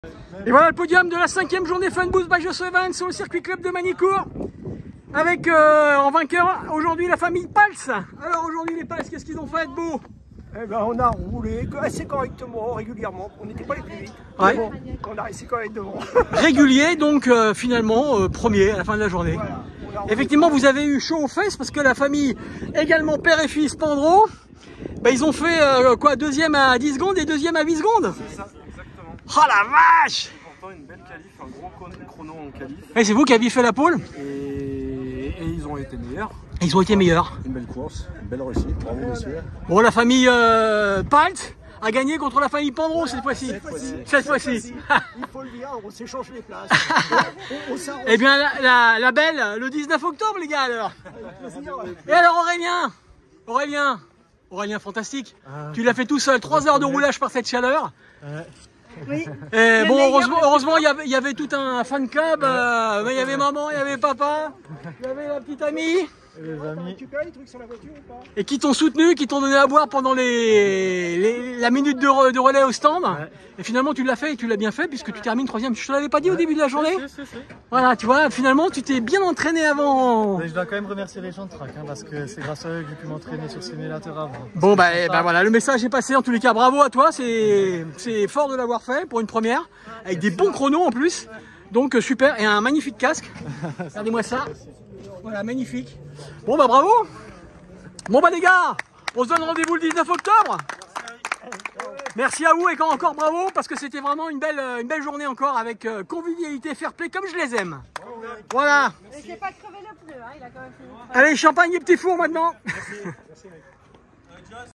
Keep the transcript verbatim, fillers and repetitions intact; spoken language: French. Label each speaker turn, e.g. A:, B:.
A: Et voilà le podium de la cinquième journée Fun Boost by Joss Evans sur le circuit club de Manicourt. Avec euh, en vainqueur aujourd'hui la famille Pals. Alors aujourd'hui les Pals, qu'est-ce qu'ils ont fait de beau?
B: Eh ben, on a roulé assez correctement, régulièrement. On n'était pas les plus vite.
A: Ouais.
B: Bon, on a resté correctement.
A: Régulier, donc euh, finalement euh, premier à la fin de la journée.
B: Voilà,
A: effectivement, vous avez eu chaud aux fesses parce que la famille, également père et fils Pandro, bah, ils ont fait euh, quoi, deuxième à dix secondes et deuxième à huit secondes.
C: C'est ça, exactement.
A: Oh la vache!
C: Pourtant une belle qualif, un gros chrono en qualif.
A: Et c'est vous qui aviez fait la pole?
C: Et, et ils ont été meilleurs.
A: Ils ont été meilleurs.
C: Une belle course, une belle réussite, bravo messieurs.
A: Bon, la famille euh, Palt a gagné contre la famille Pandro cette fois-ci.
B: Cette fois-ci.
A: Cette fois-ci.
B: Il faut le dire, on s'échange les places. on, on s'arrange.
A: Eh bien, la, la, la belle, le dix-neuf octobre, les gars, alors. Et alors, Aurélien Aurélien Aurélien, fantastique. Ah, tu l'as fait tout seul, trois heures de roulage par cette chaleur.
B: Ouais.
A: Oui. Et bon, heureusement, heureusement il, y avait, il y avait tout un fan club. Euh, mais il y avait maman, il y avait papa, il y avait la petite amie.
B: Et les amis. Tu récupères les trucs sur la voiture ou pas?
A: Et qui t'ont soutenu, qui t'ont donné à boire pendant les, les la minute de, re, de relais au stand. Ouais. Et finalement, tu l'as fait et tu l'as bien fait puisque tu termines troisième. Je te l'avais pas dit ouais. au début de la journée.
C: Si, si, si.
A: Voilà, tu vois, finalement, tu t'es bien entraîné avant.
D: Mais je dois quand même remercier les gens de track hein, parce que c'est grâce à eux que j'ai pu m'entraîner sur simulateur avant.
A: Bon, bah, eh, bah voilà, le message est passé. En tous les cas, bravo à toi. C'est fort de l'avoir fait pour une première, avec des bons chronos en plus. Donc super, et un magnifique casque. Regardez-moi ça. Voilà, magnifique. Bon bah bravo. Bon bah les gars, on se donne rendez-vous le dix-neuf octobre. Merci à vous et encore bravo parce que c'était vraiment une belle, une belle journée encore avec convivialité, fair play comme je les aime. Voilà.
E: Et j'ai pas crevé le pneu, hein, il a quand même fini.
A: Allez, champagne et petit four maintenant. Merci. Merci, mec.